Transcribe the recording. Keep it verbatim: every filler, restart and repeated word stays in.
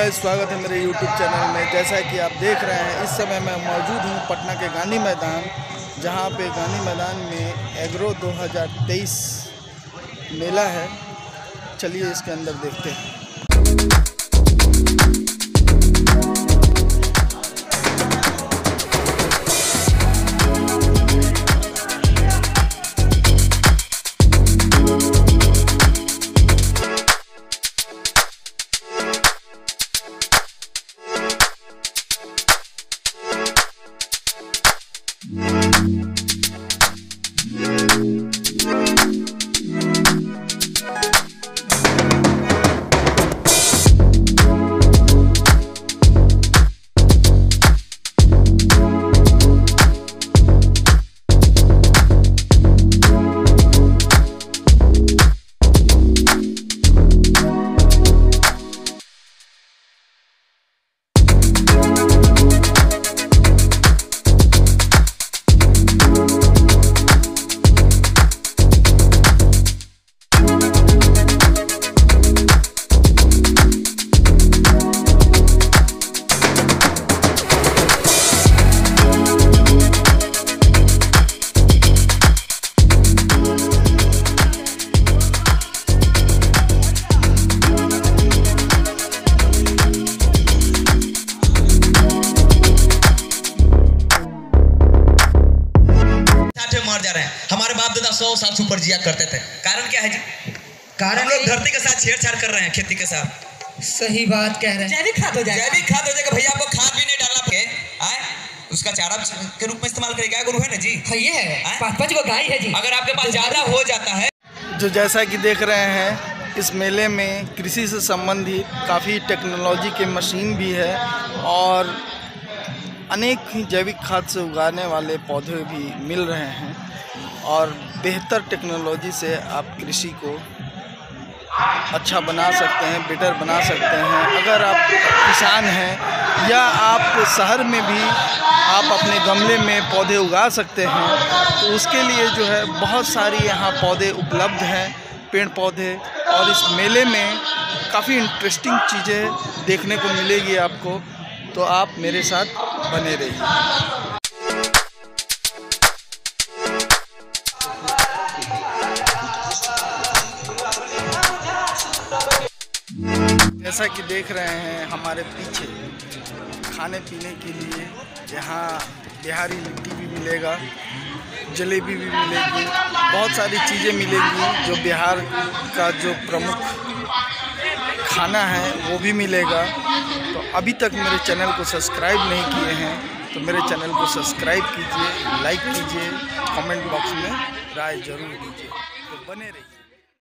Guys, स्वागत है मेरे यूट्यूब चैनल में। जैसा कि आप देख रहे हैं, इस समय मैं मौजूद हूं पटना के गांधी मैदान, जहां पे गांधी मैदान में एग्रो दो हज़ार तेईस मेला है। चलिए इसके अंदर देखते हैं। मर जा रहे हैं। हमारे बाप दादा सौ साल से ऊपर जिया करते थे। कारण क्या है जी? कारण लोग धरती के साथ छेड़छाड़ कर रहे हैं, खेती के साथ। सही बात कह रहे हैं। जैविक खाद हो जाएगा। जैविक खाद हो जाएगा भैया, आपको खाद भी नहीं डालना के आए, उसका चारा के रूप में इस्तेमाल करें। गाय गोरू है ना जी? हाँ, ये है। पाँच पाँच को गाय है जी। अगर आपके पास ज्यादा हो जाता है, जो जैसा कि देख रहे हैं, इस मेले में कृषि से संबंधित काफ़ी टेक्नोलॉजी के मशीन भी है और अनेक ही जैविक खाद से उगाने वाले पौधे भी मिल रहे हैं और बेहतर टेक्नोलॉजी से आप कृषि को अच्छा बना सकते हैं, बेटर बना सकते हैं। अगर आप किसान हैं या आप शहर में भी आप अपने गमले में पौधे उगा सकते हैं, तो उसके लिए जो है बहुत सारी यहाँ पौधे उपलब्ध हैं, पेड़ पौधे। और इस मेले में काफ़ी इंटरेस्टिंग चीज़ें देखने को मिलेगी आपको, तो आप मेरे साथ बने रहिए। जैसा कि देख रहे हैं, हमारे पीछे खाने पीने के लिए यहाँ बिहारी लिट्टी भी मिलेगा, जलेबी भी मिलेगी, बहुत सारी चीज़ें मिलेंगी। जो बिहार का जो प्रमुख खाना है वो भी मिलेगा। तो अभी तक मेरे चैनल को सब्सक्राइब नहीं किए हैं तो मेरे चैनल को सब्सक्राइब कीजिए, लाइक कीजिए, कमेंट बॉक्स में राय ज़रूर दीजिए। तो बने रहिए।